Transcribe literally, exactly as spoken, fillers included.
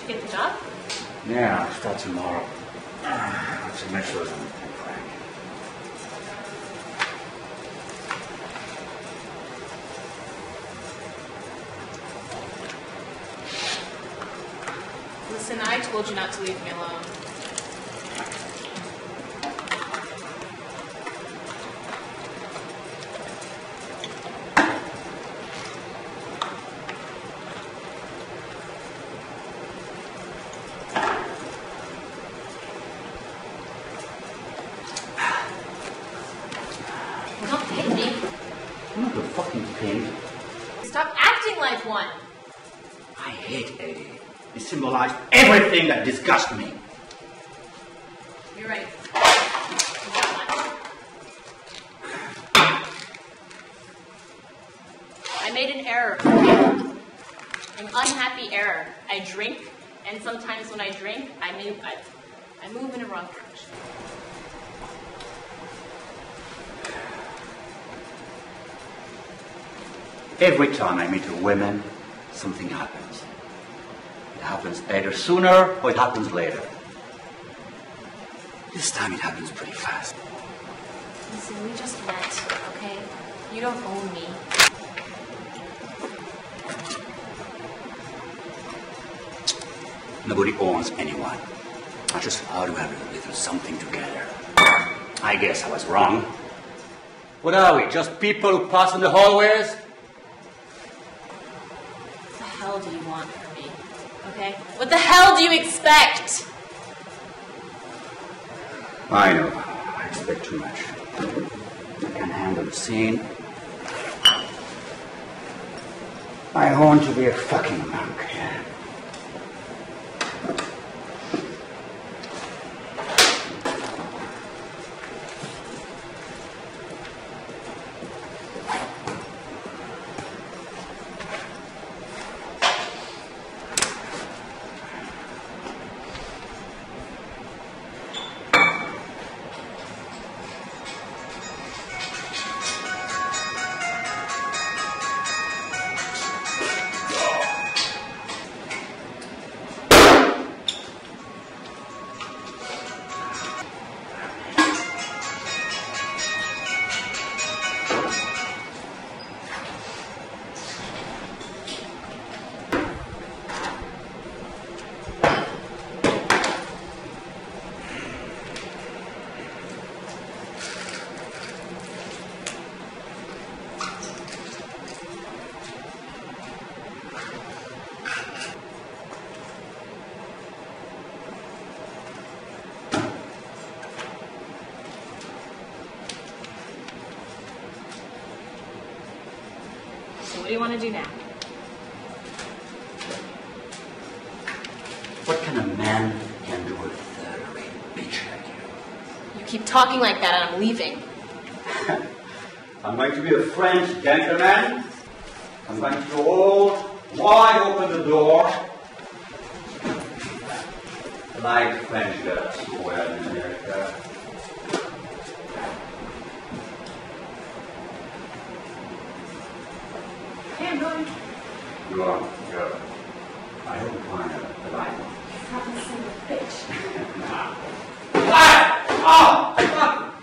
you get the job? Yeah, I'll start tomorrow. Uh, to make sure it's on the frank. Listen, I told you not to leave me alone. Don't hit me. I'm not a fucking pimp. Stop acting like one. I hate Eddie. It symbolized everything that disgusts me. You're right. I made an error. An unhappy error. I drink, and sometimes when I drink, I move, I, I move in a wrong direction. Every time I meet a woman, something happens. It happens either sooner or it happens later. This time it happens pretty fast. Listen, we just met, okay? You don't own me. Nobody owns anyone. I just thought we had a little something together. I guess I was wrong. What are we, just people who pass in the hallways? What the hell do you want from me? Okay? What the hell do you expect? I know. I expect too much. I can't handle the scene. I want to be a fucking monk. What do you want to do now? What kind of man can do a third-rate bitch like you? You keep talking like that and I'm leaving. I'm going to be a French gentleman. I'm going to hold wide open the door. Like French girls who wear in America. Hey, I'm going. You are, go. I hope you find a, a line. You're not a single bitch. Nah. Ah! Oh! Fuck!